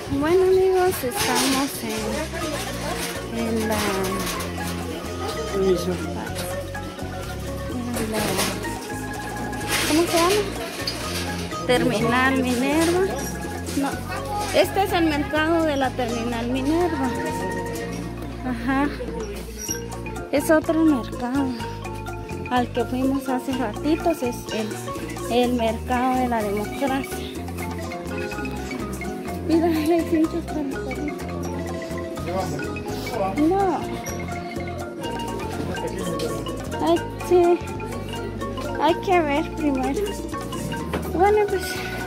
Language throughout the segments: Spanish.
Bueno amigos, estamos en la ¿cómo se llama? Terminal Minerva. No, este es el mercado de la Terminal Minerva. Ajá. Es otro mercado. Al que fuimos hace ratitos es el mercado de la democracia. Mira, hay cinchos para el perrito. No. Ay, sí. Hay que ver primero. Bueno, pues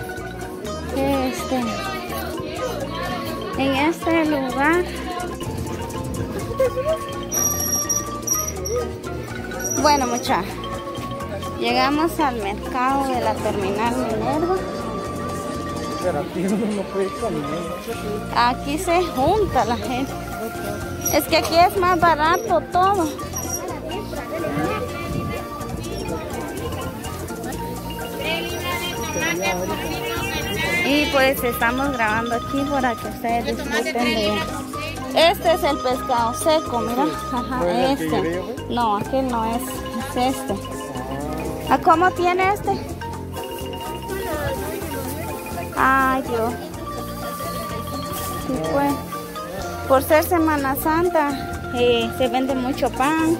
en este lugar. Bueno, muchachos, llegamos al mercado de la Terminal Minerva. Pero aquí uno no puede caminar. Aquí se junta la gente. Es que aquí es más barato todo. Y pues estamos grabando aquí para que ustedes disfruten de... Este es el pescado seco, mira. Ajá, este. No, aquel no es. Es este. ¿A cómo tiene este? Ay, Dios. Sí, pues. Por ser Semana Santa, se vende mucho pan.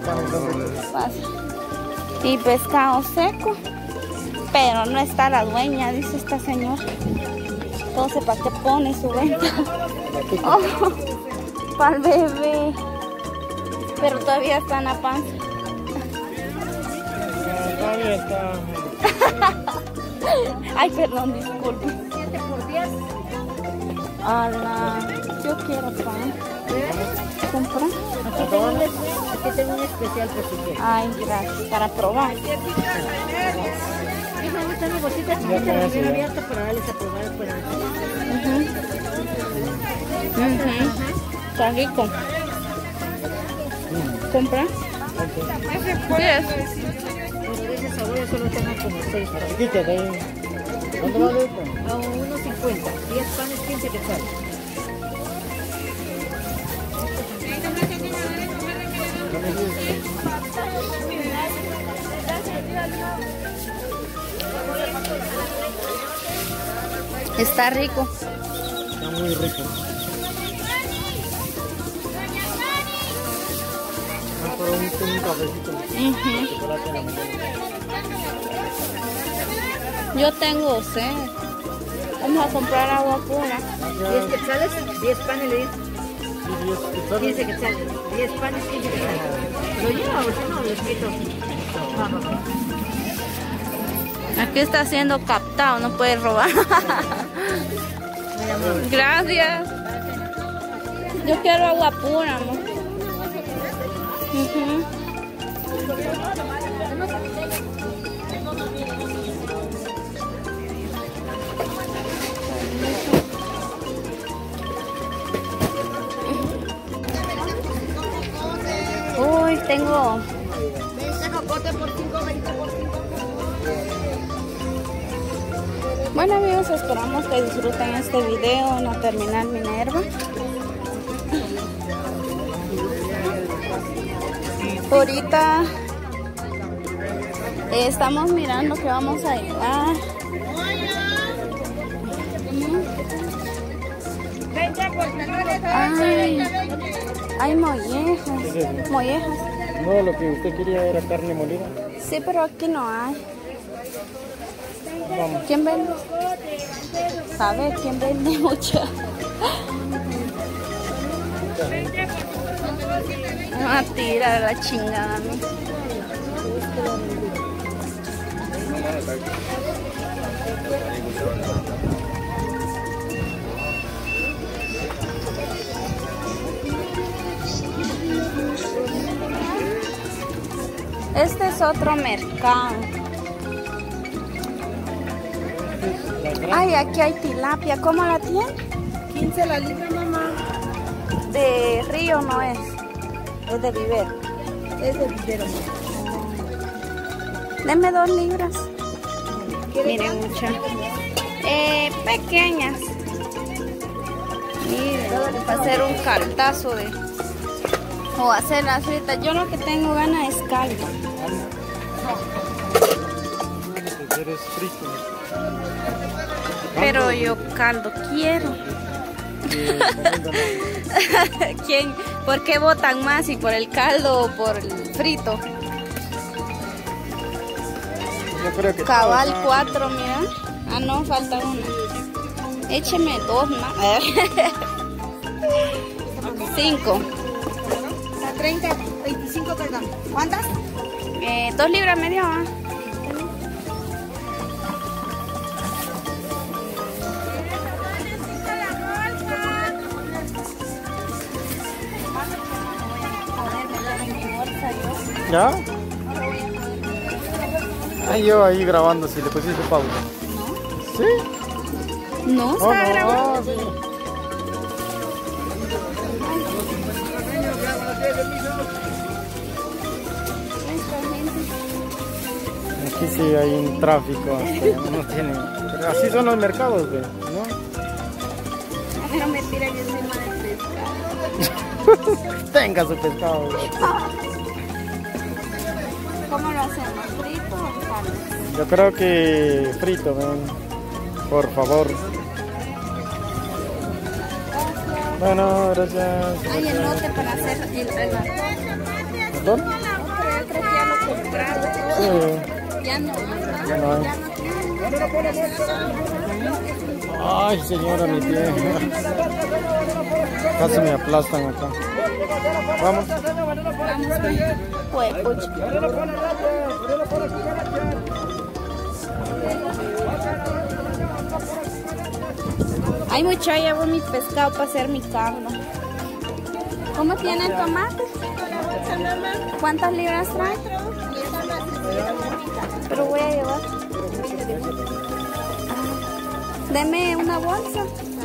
Y pescado seco. Pero no está la dueña, dice esta señora. Entonces, ¿para qué pone su venta? Oh, para el bebé. Pero todavía está en la panza. Todavía está. Ay, perdón, disculpe. 7 por 10. Ala, yo quiero pan. ¿Comprar? Aquí tengo un especial por si quieres. Ay, gracias. Para probar. Esta es una bolsita chiquita, la viene abierta para darles a probar. Está rico. ¿Comprar? ¿Qué es? De ese sabor yo solo tengo como 6. Chiquita, de ahí. ¿Cuánto vale esto? A 1.50. 10 panes, 15 quetzales. Está rico. Está muy rico. Para un cafecito. Chocolate en la mañana. Yo tengo sed. Vamos a comprar agua pura. 10 quetzales, 10 panes le digo. Sí, 10 quetzales. 15 quetzales. 10 panes, 15 quetzales. ¿Lo lleva o si no? Lo escrito. Aquí está siendo captado, no puede robar. Gracias. Yo quiero agua pura, amor. Uy, tengo... Bueno amigos, esperamos que disfruten este video en la Terminal Minerva. Ahorita estamos mirando que vamos a llevar. Hay mollejas. Mollejas. No, lo que usted quería era carne molida. Sí, pero aquí no hay. Vamos. ¿Quién vende? ¿Sabe quién vende mucho? Me va a tirar la chingada a mí. Este es otro mercado. Ay, aquí hay tilapia. ¿Cómo la tiene? 15 la libra, mamá. De río no es. Es de vivero. Es de vivero, mamá. Deme 2 libras. Miren, muchachos. Pequeñas. para hacer un caldazo de... o hacer las fritas. Yo lo que tengo ganas es caldo. Eres frito. Pero yo caldo quiero. ¿Quién? ¿Por qué votan más? ¿Si por el caldo o por el frito? Yo creo que Cabal 4, mira. Ah, no, falta uno. Écheme 2 más. 5. 30, 25, perdón. ¿Cuántas? 2 libras medio, ¿ah? ¿Ya? Ay, yo ahí grabando, si le pusiste pausa. No. ¿Sí? No, está grabando. Sí. Aquí sí hay un tráfico, no tiene. Pero así son los mercados, ¿no? Pero me tiran encima del pescado. Tenga su pescado. ¿Cómo lo hacemos? ¿Frito o caldo? Yo creo que frito, ven. Por favor. Bueno, gracias. Hay elote para hacer el arroz. ¿Perdón? Pero yo creo que ya lo compraron. Sí. Ya no. Ya no hay. Ay, señora, mi pie. Casi me aplastan acá. Vamos. Pues, pucha. Hay mucho, llevo mi pescado para hacer mi caldo. ¿Cómo tiene el tomate? ¿Cuántas libras trae? Pero voy a llevar. Deme una bolsa.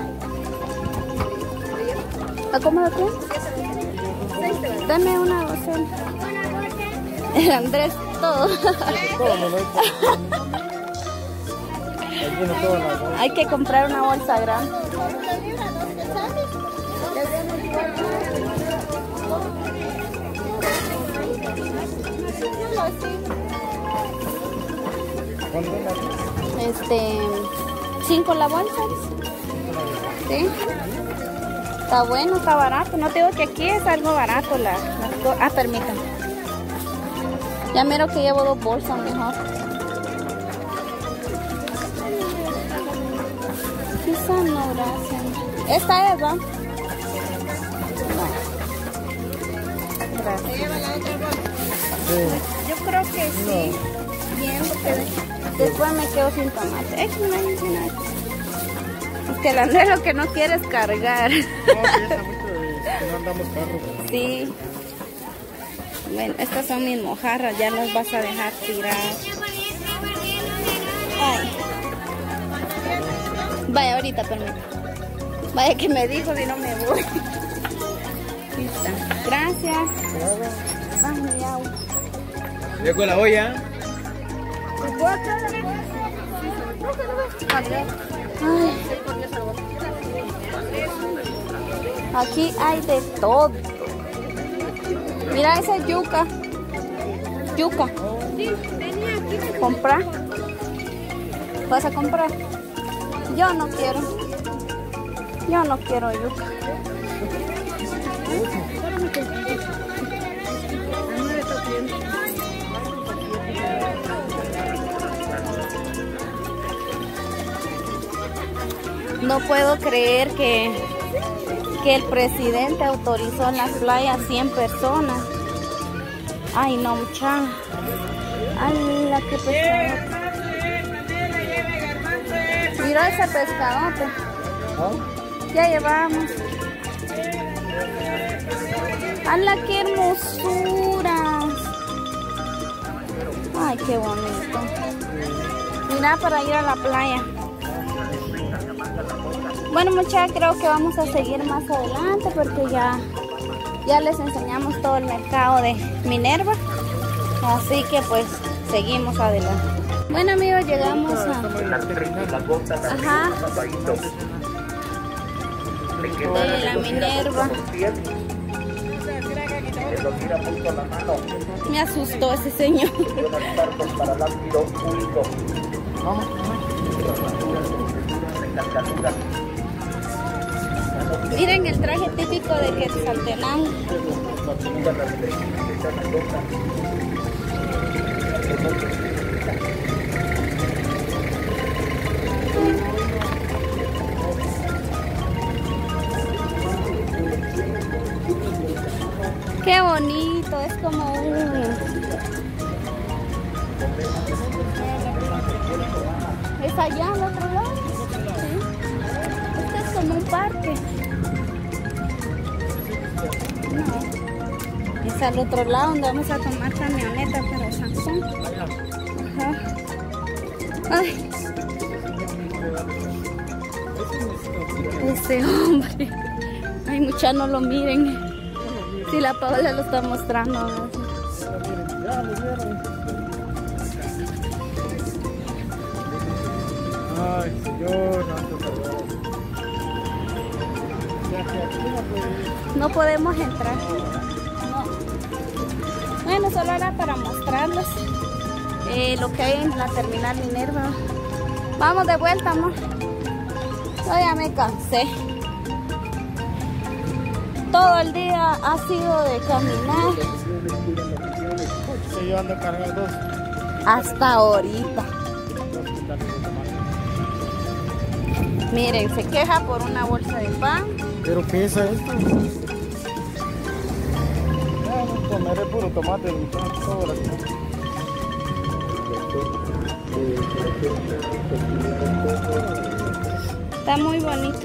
¿A cómo lo tiene? Dame una docena. El Andrés, todo. Todo me lo he hecho. Ahí viene todo en la bolsa. Hay que comprar una bolsa grande. ¿Cuánto es la- 5 la bolsa. Sí. Está bueno, está barato. No te digo que aquí es algo barato permítame. Ya miro que llevo 2 bolsas mejor. Esa no, gracias. Esta es, ¿va? No. Gracias. Sí. Yo creo que sí. Bien, porque después me quedo sin tomate. Es que el Andrés lo que no quiere es cargar. No, piensa mucho de que no andamos carros. Sí. Bueno, estas son mis mojarras, ya las vas a dejar tiradas. Ay. Vaya, ahorita, permítame. Vaya que me dijo si no me voy. Aquí está. Gracias. Ay, miau. ¿Ya con la olla? Ay. Aquí hay de todo. Mira esa yuca. Yuca. ¿Comprar? ¿Vas a comprar? Yo no quiero. Yo no quiero yuca. No puedo creer que el presidente autorizó en las playas 100 personas. Ay, no, mucha. Ay, la que pescado. Mira ese pescadote. ¿Ah? Ya llevamos. ¡Hala, qué hermosura! Ay, qué bonito. Mira, para ir a la playa. Bueno, muchachos, creo que vamos a seguir más adelante porque ya les enseñamos todo el mercado de Minerva. Así que pues seguimos adelante. Bueno, amigos, llegamos a... Ajá. de la Minerva. Me asustó ese señor. Miren el traje típico de Quetzaltenango. Qué bonito, es como ¿Es allá al otro lado? Sí. Este es como un parque. No. Es al otro lado donde vamos a tomar camioneta para San Juan. Ajá. Ay. Ese hombre. Ay, mucha no lo miren. Si la Paola lo está mostrando. Ay, Señor, no podemos entrar. No. Bueno, solo era para mostrarles lo que hay en la terminal Minerva. Vamos de vuelta, amor. Yo ya me cansé. Todo el día ha sido de caminar. Estoy llevando cargados. Hasta ahorita. Miren, se queja por una bolsa de pan. ¿Pero qué es esto? No comeré puro tomate, todo Está muy bonito.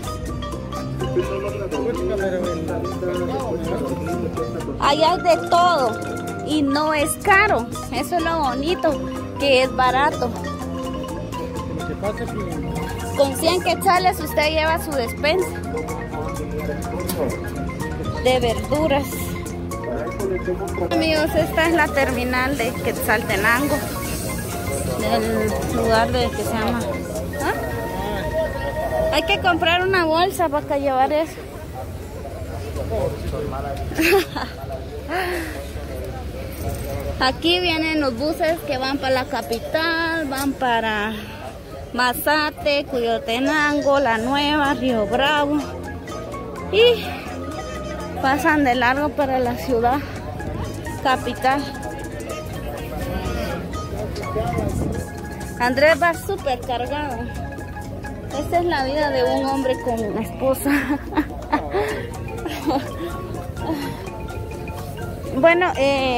Ahí hay de todo y no es caro. Eso es lo bonito, que es barato. Con 100 quetzales usted lleva su despensa de verduras. Amigos, esta es la terminal de Quetzaltenango, del lugar de que se llama. ¿Ah? Hay que comprar una bolsa para llevar eso. Aquí vienen los buses que van para la capital, van para Mazate, Cuyotenango, La Nueva, Río Bravo y pasan de largo para la ciudad capital. Andrés va súper cargado. Esta es la vida de un hombre con una esposa. Bueno,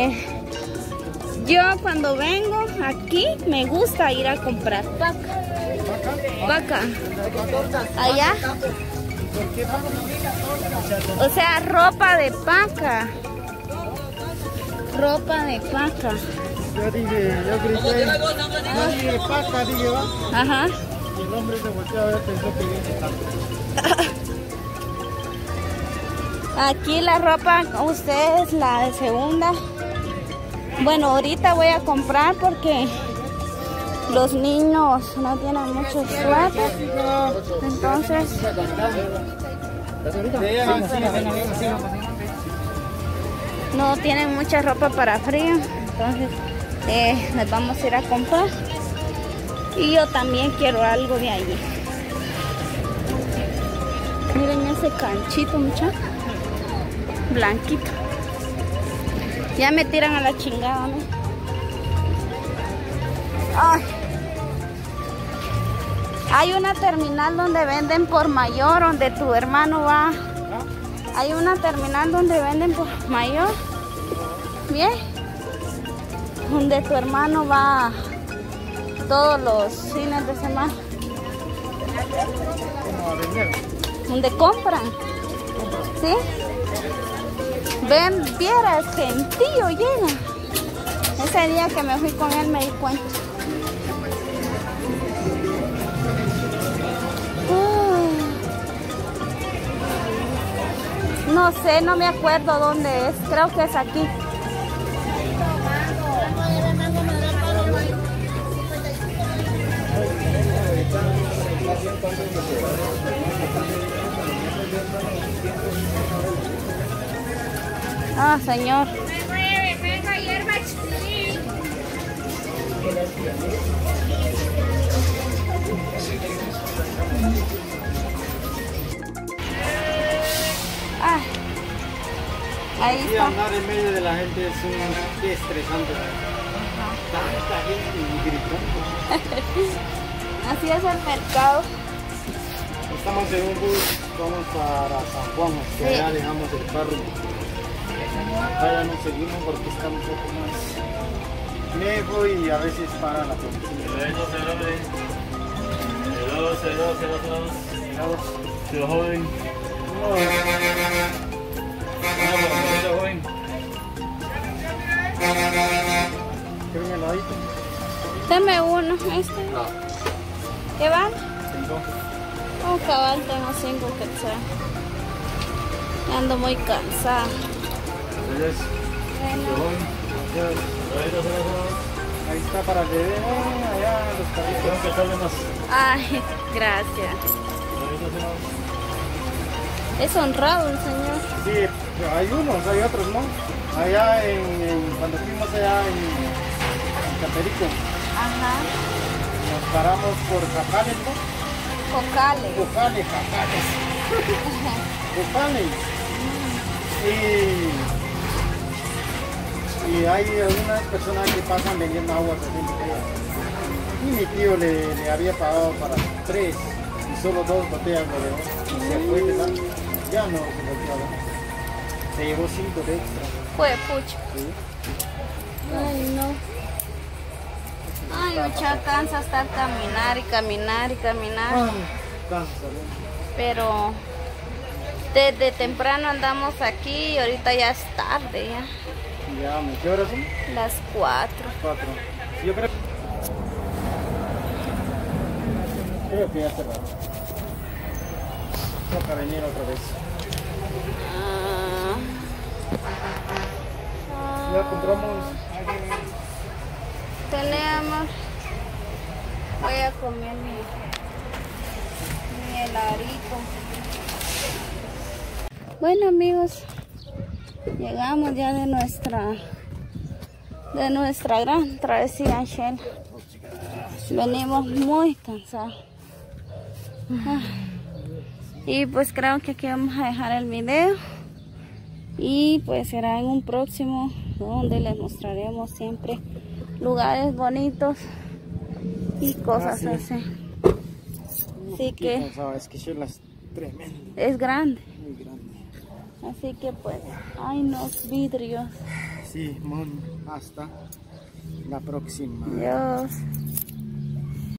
yo cuando vengo aquí me gusta ir a comprar vaca. Allá. O sea, ropa de paca. Ropa de paca. Yo grité, yo dije paca, dije va. Ajá. Y el hombre se volteó a ver, pensó que dije paca. Aquí la ropa, ustedes la de segunda. Bueno, ahorita voy a comprar porque los niños no tienen mucho suéter. Entonces no tienen mucha ropa para frío. Entonces les vamos a ir a comprar. Y yo también quiero algo de allí. Miren ese canchito, muchachos. Blanquito. Ya me tiran a la chingada, ¿no? Ay. Hay una terminal donde venden por mayor, donde tu hermano va. Hay una terminal donde venden por mayor. Bien. Donde tu hermano va todos los fines de semana. Donde compran. ¿Sí? Ven, vieras, gentío llena. Ese día que me fui con él me di cuenta. No sé, no me acuerdo dónde es. Creo que es aquí. Ah, señor. Ah, ahí Sí, está. andar en medio de la gente es un estresante. Tanta gente y gritando. Así es el mercado. Estamos en un bus, vamos para San Juan, que Sí. allá dejamos el carro. Acá ya no seguimos porque está un poco más lejos y a veces para la policía. joven. ¿Qué viene el ladito? Deme uno, este. ¿Qué van? Entonces, Oh, cabal, tengo 5 quetzales. Ando muy cansada. Bueno, ahí está para el bebé, allá los carritos. ay, gracias. Es honrado el señor. Sí, hay unos, hay otros, ¿no? Allá cuando fuimos allá en Caperico, Ajá. nos paramos por Jacales, ¿no? Focales. Jacales. Jacales. Y hay algunas personas que pasan vendiendo aguas así botellas. Y mi tío le había pagado para 3 y solo 2 botellas de león. Y se fue, ¿verdad? Ya no se volvió a ver. Se llevó 5 de extra. Fue pucho. ¿Sí? Ay, no. Ay, mucha cansa estar caminar y caminar y caminar. Cansa, ¿no? Pero desde temprano andamos aquí y ahorita ya es tarde ya. Ya, ¿qué horas son? Las 4. 4. Yo creo que ya cerraron. Toca venir otra vez. Ya compramos. Tenemos. Voy a comer mi heladito. Bueno, amigos, llegamos ya de nuestra gran travesía en Shell. Venimos muy cansados. Y pues creo que aquí vamos a dejar el video. Y pues será en un próximo donde les mostraremos siempre lugares bonitos y cosas así. Así que Es que Shell es tremendo, es grande. muy grande. Así que pues hay unos vidrios. Sí, hasta la próxima. Dios.